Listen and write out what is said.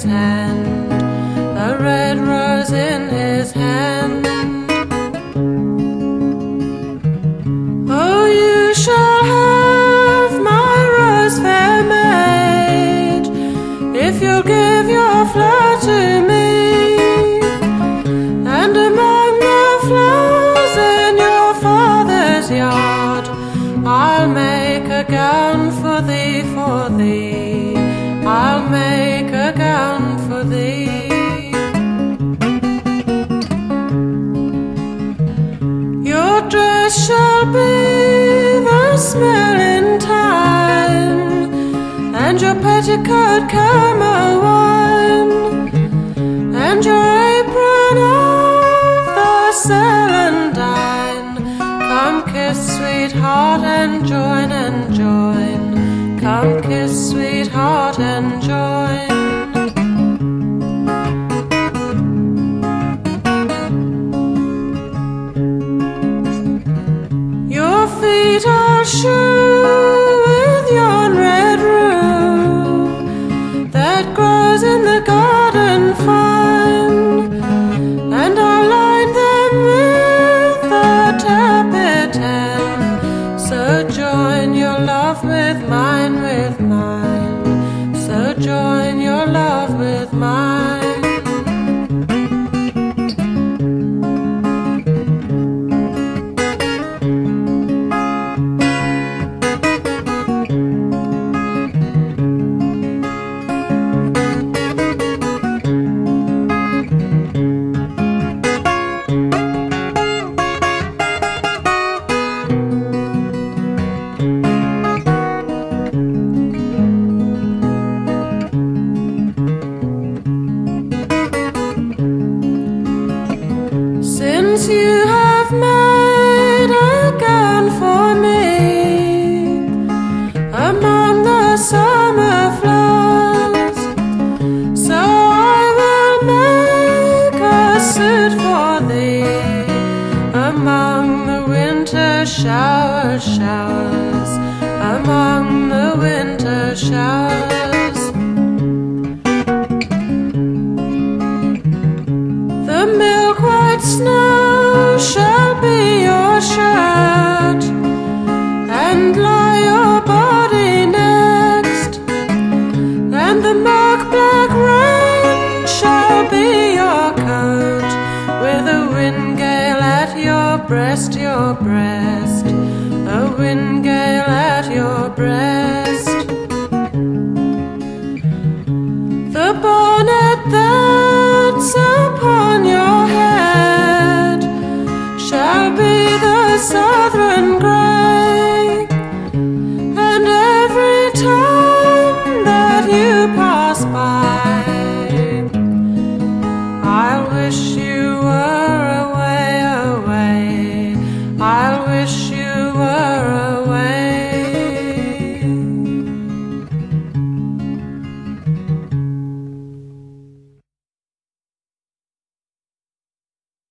hand, a red rose in his hand. Oh, you shall have my rose, fair maid, if you'll give your flower to me. And among the flowers in your father's yard, I'll make a gown for thee, for thee. I'll make a gown for thee. Your dress shall be the smell in time, and your petticoat camel wine, and your apron of the celandine. Come kiss, sweetheart, and join and join. Come kiss, sweetheart, and join. Your feet I'll shoe with yon red rue that grows in the garden fine, and I'll line them with the terpentine. So join your love with mine, with mine. So join your love with mine. Since you have made a gown for me among the summer flowers, so I will make a suit for thee among the winter showers, showers, among the winter showers. The milk-white snow shall be your shirt, and lie your body next, and the milk-black rain shall be your coat, with a wind-gale at your breast, your breast, a wind-gale at your breast. The bonnet that